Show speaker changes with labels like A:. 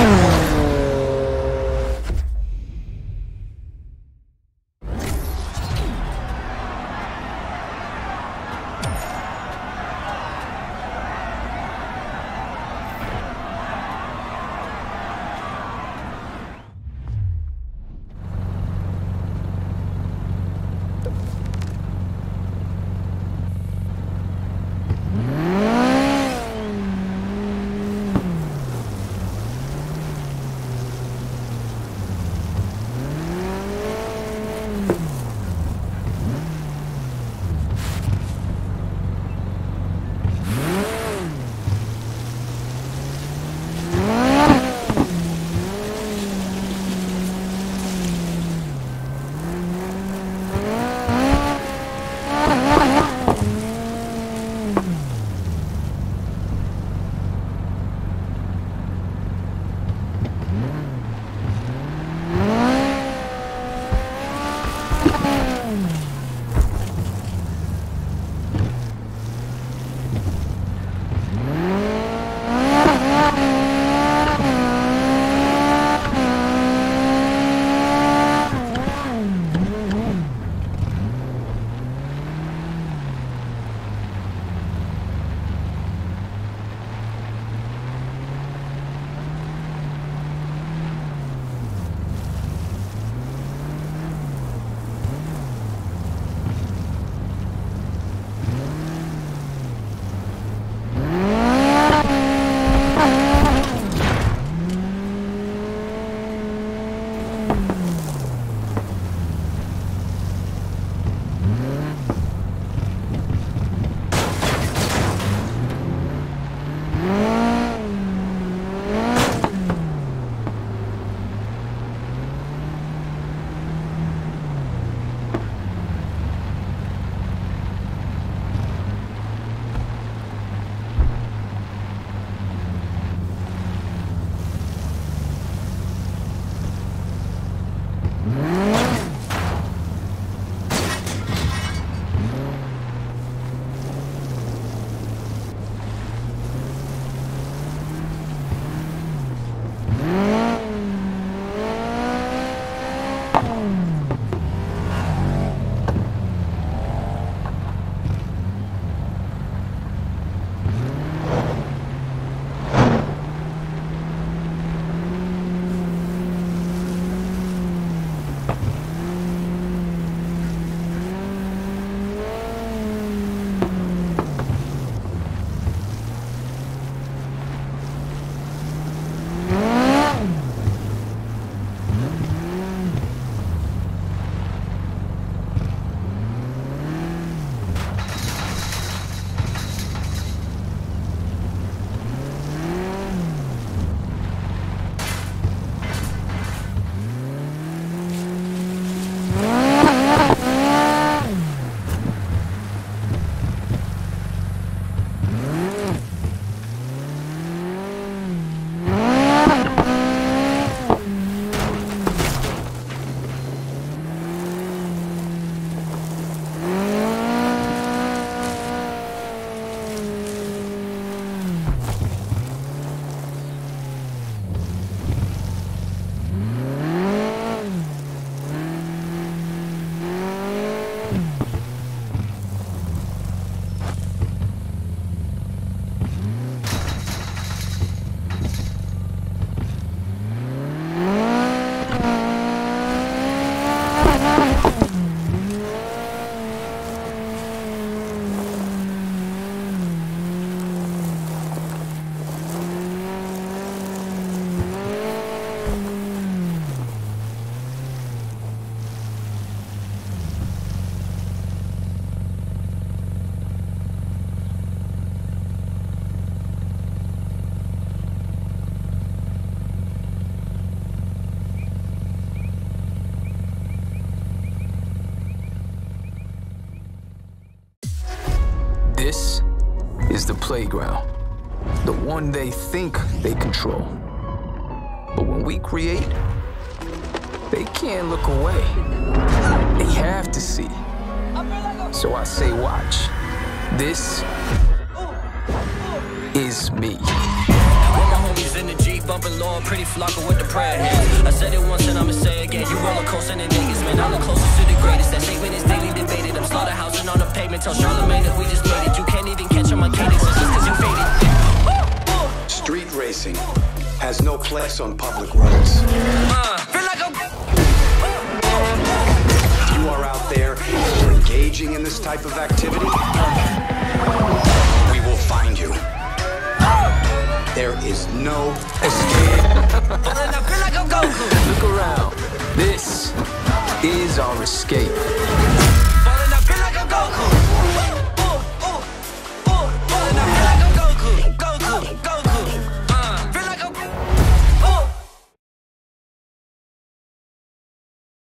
A: This is the playground, the one they think they control. But when we create, they can't look away. They have to see. So I say watch. This is me.
B: With my homies in the Jeep bumping Lord a pretty flocker with the prayer hands. I said it once and I'ma say it again. You roller coaster than niggas, man. I'm the closest to the greatest. That statement is daily debated. I'm slaughterhousing on the pavement. Tell Charlamagne that we just made it. You can't even catch on my cadence. It's just cause you faded.
C: Street racing has no place on public roads.
B: Feel like I'm...
C: If you are out there engaging in this type of activity, we will find you. There is no escape.
B: I feel like I'm Goku.
A: Look around. This is our escape.